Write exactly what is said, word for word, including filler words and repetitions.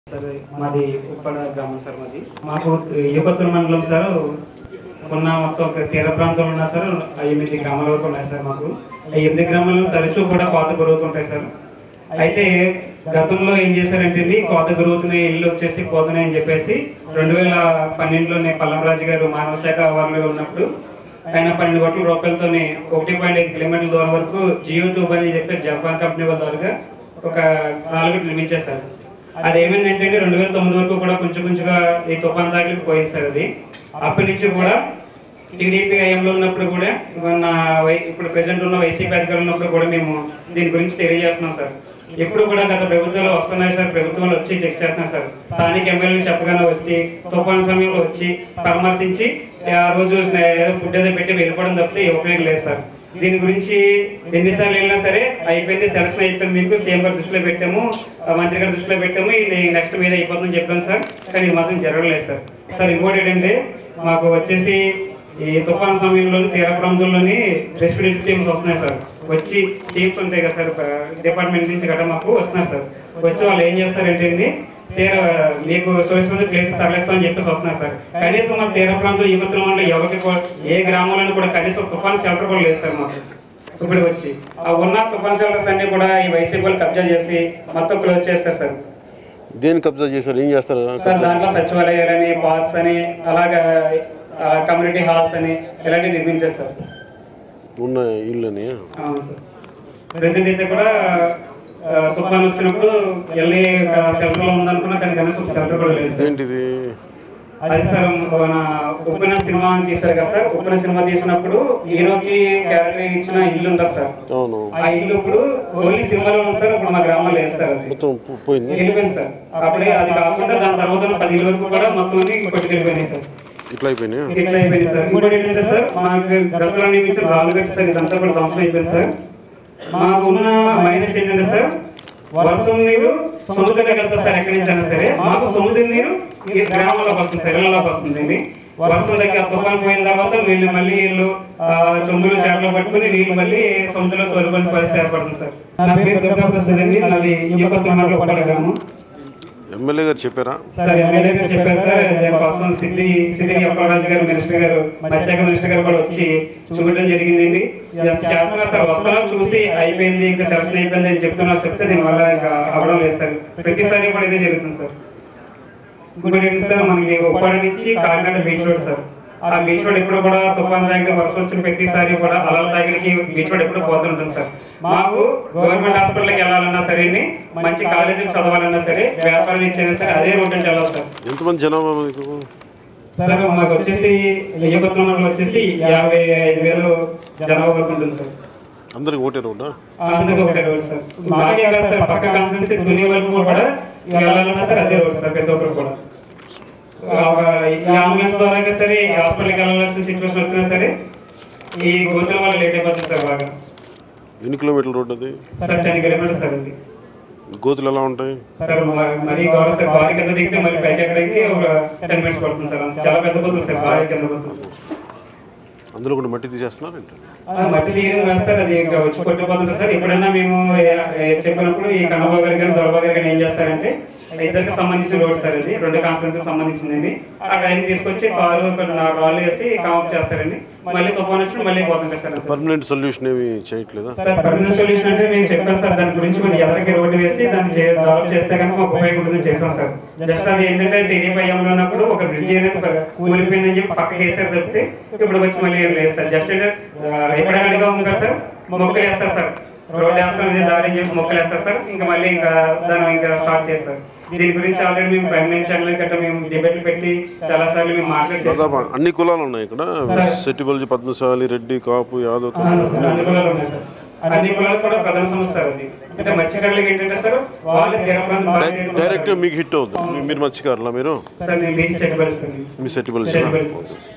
Sir మాది ఉప్పడ గ్రామం sir. మాది మాకు యువతుల మండలం సార్ ఉన్న మొత్తం ఒక తీర ప్రాంతంలో ఉన్నా సార్ ఎనిమిది గ్రామాల వరకు ఉన్నాయి సార్. మాకు ఎనిమిది గ్రామాలు తరచూ కూడా కోత గురవుతుంటాయి సార్. అయితే గతంలో ఏం చేశారంటే కోత గురవుతున్నాయి ఇల్లు వచ్చేసి పోతున్నాయి అని చెప్పేసి రెండు వేల పన్నెండులోనే పల్లంరాజు గారు మానవ శాఖ అవార్డులో ఉన్నప్పుడు ఆయన పన్నెండు కోట్ల రూపాయలతోనే ఒకటి పాయింట్ ఐదు కిలోమీటర్ల దూరం వరకు జియో ట్యూబ్ అని చెప్పి జపాన్ కంపెనీ వాళ్ళ ద్వారా ఒక నాలుగు నిర్మించేశారు. అది ఏమైందంటే రెండు వేల తొమ్మిది వరకు కూడా కొంచెం కొంచెంగా ఈ తుఫాన్ దాఖలకు పోయింది సార్. అది అప్పటి నుంచి కూడా టీడీపీ హయాంలో ఉన్నప్పుడు కూడా మన ఇప్పుడు ప్రెసెంట్ ఉన్న వైసీపీ అధికారులు ఉన్నప్పుడు కూడా మేము దీని గురించి తెలియజేస్తున్నాం సార్. ఎప్పుడు కూడా గత ప్రభుత్వాలు వస్తున్నాయి సార్, ప్రభుత్వాలు వచ్చి చెక్ చేస్తున్నాయి సార్. స్థానిక ఎమ్మెల్యేలు చెప్పగానే వచ్చి తుఫాన్ సమయంలో వచ్చి పరామర్శించి ఆ రోజు ఫుడ్ ఏదో పెట్టి వెళ్ళిపోవడం తప్పితే ఉపయోగం లేదు సార్. దీని గురించి ఎన్నిసార్లు వెళ్ళినా సరే అయిపోయింది, సెలక్షన్ అయిపోయింది, మీకు సీఎం గారి దృష్టిలో పెట్టాము, మంత్రి గారి దృష్టిలో పెట్టాము, ఇది నెక్స్ట్ మీద అయిపోతుందని చెప్పాను సార్. కానీ ఇది మాత్రం జరగలేదు సార్. సార్ ఇంకోటి ఏంటంటే మాకు వచ్చేసి ఈ తుఫాన్ సమయంలో తీర ప్రాంతంలోని రెస్పిరేటరీ టీమ్స్ వస్తున్నాయి సార్. వచ్చి టీమ్స్ ఉంటాయి కదా సార్, డిపార్ట్మెంట్ నుంచి గట్రా మాకు వస్తున్నారు సార్. వచ్చి వాళ్ళు ఏం చేస్తారంటే తీర మీకు సురక్షిత ప్లేస్ తరలిస్తామని చెప్పేసి వస్తున్నారు సార్. కనీసం మా తీర ప్రాంతం యువతుల వల్ల ఎవరికి ఏ గ్రామంలో కూడా కనీసం తుఫాన్ షెల్టర్ కూడా లేదు సార్ మాకు. ఇప్పుడు వచ్చి ఆ ఉన్న తుఫాన్ షెల్టర్స్ అన్ని కూడా ఈ వైసీపీ వాళ్ళు కబ్జా చేసి మొత్తం క్లోజ్ చేస్తారు సార్. దేని కబ్జా చేస్తారు, ఏం చేస్తారు సార్? దాంట్లో సచివాలయాలని, పార్క్స్ అని, అలాగా కమ్యూనిటీ హాల్స్ అని ఇలాంటివి నిర్మించారు సార్. ఉన్న ఇళ్ళని అవును సార్. ప్రెసెంట్ అయితే కూడా తుఫాన్ వచ్చినప్పుడు వెళ్ళి షెల్టర్ లో ఉందనుకున్నా కానీ కనీసం షెల్టర్ కూడా లేదు. ఏంటిది అది సార్ మన ఉప్పెన సినిమా అని తీశారు కదా సార్. ఉప్పెన సినిమా తీసినప్పుడు హీరోకి క్యారెక్టర్ ఇచ్చిన ఇల్లు ఉంటుంది సార్. ఆ ఇల్లు ఇప్పుడు ఓన్లీ సినిమాలో ఉంది సార్. ఇప్పుడు మా గ్రామంలో లేదు సార్. అది వెళ్ళిపోయింది సార్. అప్పుడే అది కాకుండా దాని తర్వాత పది ఇళ్ళ వరకు కూడా మొత్తం కొట్టుకెళ్ళిపోయినాయి సార్. ఇట్లా అయిపోయినాయి ఇట్లా అయిపోయింది సార్. ఇంకోటి ఏంటంటే సార్ మాకు గతంలో నియమించిన రాళ్ళగట్టి సార్ ఇదంతా కూడా ధ్వంసం అయిపోయింది సార్. మాకు ఉన్న మైనస్ ఏంటంటే సార్ వర్షం నీరు సముద్రంలోకి వెళ్తుంది సార్. ఎక్కడి నుంచి అయినా సరే మాకు సముద్ర నీరు ఈ గ్రామంలోకి వస్తుంది సార్, ఇళ్లలోకి వస్తుంది. వర్షం దగ్గర తుఫాన్ పోయిన తర్వాత వీళ్ళు మళ్ళీ వీళ్ళు చొంబులు చేపలు పట్టుకుని నీళ్ళు మళ్ళీ సముద్రంలో తోలుకొని పరిస్థితి ఏర్పడుతుంది సార్. నా పేరు దుర్గాప్రసాద్ అండి. నాది యువత. ఎమ్మెల్యే గారు చెప్పారా సార్? ఎమ్మెల్యే గారు చెప్పారు సార్. దానికోసం సిద్ధి సిద్ధి అప్పలరాజు గారు మినిస్టర్ గారు మత్స్యశాఖ మినిస్టర్ గారు కూడా వచ్చి చూడడం జరిగిందండి. చేస్తున్నా సార్. వస్తున్నా చూసి అయిపోయింది, ఇంకా సెలక్షన్ అయిపోయింది అని చెప్తున్నా చెప్తే దీనివల్ల ఇంకా అవ్వడం లేదు సార్. ప్రతిసారి కూడా ఇదే జరుగుతుంది సార్. ఇంకోటి ఏంటి సార్, మనకి ఉప్పాడ నుంచి కాకినాడ బీచ్ రోడ్ సార్. ఆ బీచ్ రోడ్ ఎప్పుడు కూడా తుఫాన్ దగ్గర వర్షం వచ్చిన ప్రతిసారి కూడా అలల దగ్గరికి బీచ్ రోడ్ ఎప్పుడు పోతుంటుంది సార్. మాకు గవర్నమెంట్ హాస్పిటల్కి వెళ్ళాలన్నా సరే, మంచి కాలేజీలు చదవాలన్నా సరే, వ్యాపారం ఇచ్చైనా సరే అదే రోడ్డు నుంచి వెళ్ళాలి సార్. ఎంతమంది జనాభా సార్? మాకు వచ్చేసి లింగపట్నం వచ్చేసి యాభై ఐదు వేలు జనాభా వరకు ఉంటుంది సార్. అందరికి ఒకటే రోడ్డా? అందరికి ఒకటే రోడ్ సార్. మాకే కాదు సార్, పక్క కాన్స్టిట్యూన్సీ దుని వరకు కూడా వెళ్ళాలన్నా సరే అదే రోడ్ సార్. ప్రతి ఒక్కరు కూడా అంబులెన్స్ ద్వారా సరే, హాస్పిటల్కి వెళ్ళాల్సిన సిచ్యువేషన్ వచ్చినా సరే ఈ గోతుల వల్ల లేట్ అయిపోతుంది సార్. బాగా ఎన్ని కిలోమీటర్ల రోడ్ అది సార్? Ten kilometres sir. అది గోతులు ఎలా ఉంటాయి సార్? మరీ గౌరవ సార్. బాగా కింద దిగితే మళ్ళీ పైకి ఎక్కడికి ఒక టెన్ మినిట్స్ పడుతుంది సార్. చాలా పెద్ద పోతుంది సార్. బాగా కింద పోతుంది సార్. అందులో కూడా మట్టి తీసేస్తున్నారు. మట్టి తీయడం కాదు సార్, అది ఇంకా వచ్చి కొట్టుకుపోతుంది సార్. ఎప్పుడైనా మేము చెప్పినప్పుడు ఈ కన్నబాబు గారు కానీ దొరబాబు గారు కానీ ఏం చేస్తారంటే ఇద్దరికి సంబంధించిన రోడ్ సార్. అది రెండు కాన్స్టిట్యూన్సీకి సంబంధించిందండి. ఆ టైం తీసుకొచ్చి కారు రాళ్ళు వేసి కామప్ చేస్తారండి. మళ్ళీ తుఫాన్ వచ్చి మళ్ళీ పోతుంటాయి సార్. పర్మనెంట్ సొల్యూషన్ ఏమి చేయట్లేదా సార్? పర్మనెంట్ సొల్యూషన్ అంటే మేము చెప్పాను సార్. దాని గురించి మనం ఎవరికి రోడ్డు వేసి దాన్ని డెవలప్ చేస్తే కనుక మాకు ఉపయోగపడుతుంది చేసాం సార్. జస్ట్ అది ఏంటంటే టీడీపీ హయాంలో ఉన్నప్పుడు ఒక బ్రిడ్జ్ అనేది కూలిపోయిందని చెప్పి పక్కకి వేసారు తప్పితే ఇప్పుడు వచ్చి మళ్ళీ ఏం లేదు సార్. జస్ట్ అంటే ఎప్పుడైనా అడిగా ఉంది కదా సార్, మొక్కలు వేస్తారు సార్. రోడ్డు వేస్తాం, ఇది దారి అని చెప్పి మొక్కలు వేస్తారు సార్. ఇంకా మళ్ళీ ఇంకా దాన్ని ఇంకా స్టార్ట్ చేస్తారు. దీని గురించి ఆల్రెడీ మేము ప్రైమ్ మినిస్టర్ గట్రా మేము డిబేట్లు పెట్టి చాలా సార్లు మేము మాట్లాడుతాం. అన్ని కులాలు ఉన్నాయి ఇక్కడ. సెట్టిబల్జీ, పద్మశాలి, రెడ్డి, కాపు, యాదవ్ అన్ని కులాలు ఉన్నాయి సార్. అన్ని కులాలు కూడా ప్రధాన సమస్య సార్. అది అంటే మత్స్యకారులకి ఏంటంటే సార్ వాళ్ళు డైరెక్ట్ మీకు హిట్ అవుతుంది. మీరు మత్స్యకారులా? మీరు సార్? నేను బీసీ సెట్టిబల్స్ సార్. మీ సెట్టిబల్స్